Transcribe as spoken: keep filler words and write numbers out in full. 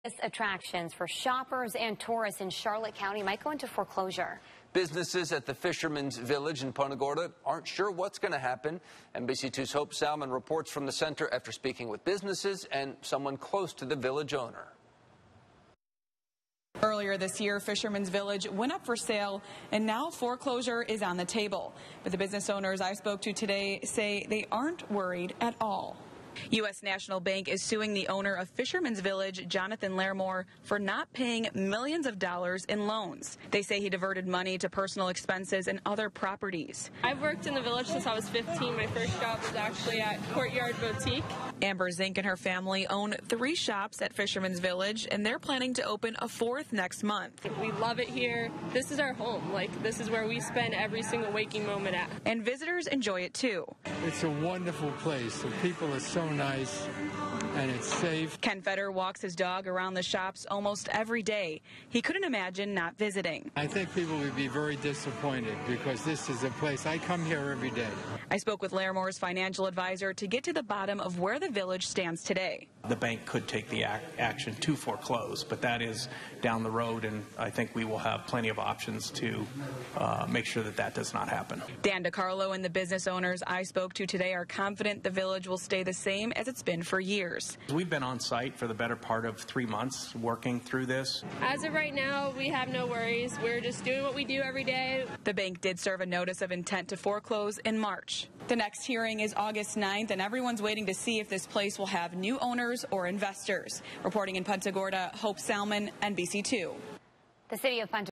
Attractions for shoppers and tourists in Charlotte County might go into foreclosure. Businesses at the Fisherman's Village in Punta Gorda aren't sure what's going to happen. N B C two's Hope Salmon reports from the center after speaking with businesses and someone close to the village owner. Earlier this year, Fisherman's Village went up for sale, and now foreclosure is on the table. But the business owners I spoke to today say they aren't worried at all. U S National Bank is suing the owner of Fisherman's Village, Jonathan Larimore, for not paying millions of dollars in loans. They say he diverted money to personal expenses and other properties. I've worked in the village since I was fifteen. My first job was actually at Courtyard Boutique. Amber Zink and her family own three shops at Fisherman's Village, and they're planning to open a fourth next month. We love it here. This is our home. Like, this is where we spend every single waking moment at. And visitors enjoy it too. It's a wonderful place. The people are so nice, and it's safe. Ken Fetter walks his dog around the shops almost every day. He couldn't imagine not visiting. I think people would be very disappointed because this is a place I come here every day. I spoke with Larimore's financial advisor to get to the bottom of where the village stands today. The bank could take the ac action to foreclose, but that is down the road, and I think we will have plenty of options to uh, make sure that that does not happen. Dan DiCarlo and the business owners I spoke to today are confident the village will stay the same as it's been for years. We've been on site for the better part of three months working through this. As of right now, we have no worries. We're just doing what we do every day. The bank did serve a notice of intent to foreclose in March. The next hearing is August ninth, and everyone's waiting to see if this place will have new owners or investors. Reporting in Punta Gorda, Hope Salmon, N B C two. The city of Punta